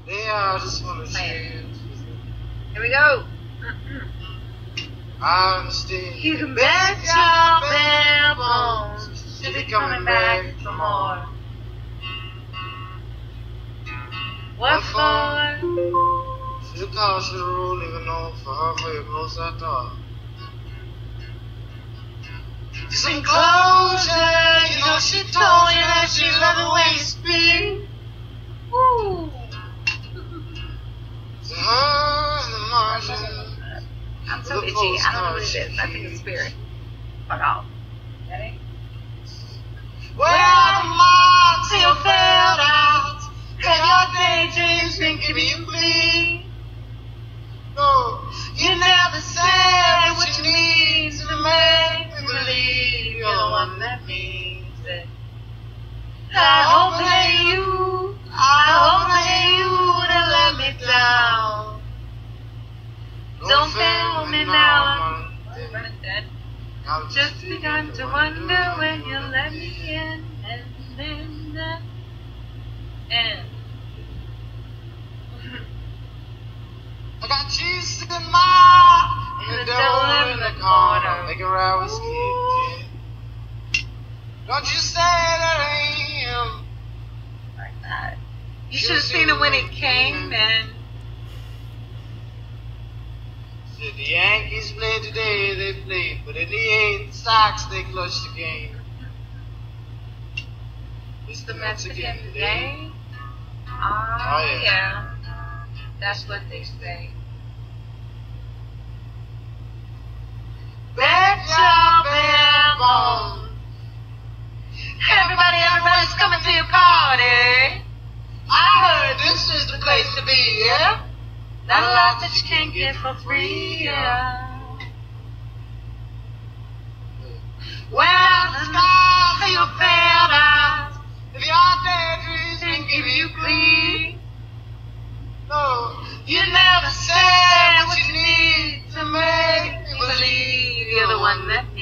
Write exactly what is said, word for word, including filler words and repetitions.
They are just wanna share. Here we go. I understand. You can bet your bare bones she'll be coming back for more. What for? She'll cause the rule, even though for her way close I thought. Some closure, you know she told you that she loved the way you speak. Woo. To her in the margin. I'm so itchy. I don't know what it is. I think it's spirit. Fuck off. Ready? Well, the marks you filled out, and your daydreams been giving you glee. No, you never said what you need to make me believe you're the one that means it. I hope that you, I hope that you wouldn't let me down. Don't fail me now. I'm running dead. I've Just begun to wonder when you let me in, and then that and I got cheese in my and the devil in the corner. Make a row kid. Don't you say that I am. like that. You should have seen it when it came, man. Said the Yankees played today, they played, but in the eighth, Sox they clutched the game. It's The Mexican today. Ah, Oh, yeah. yeah. That's what they say. Bet your bare bones. Everybody, everybody's coming to your party. I heard this is the place to be, yeah? Not a lot that you can't get for free, yeah. Well, the sky for your fair eyes, if your daydreams can give you glee. No, you never said what you need to make me believe you're the one that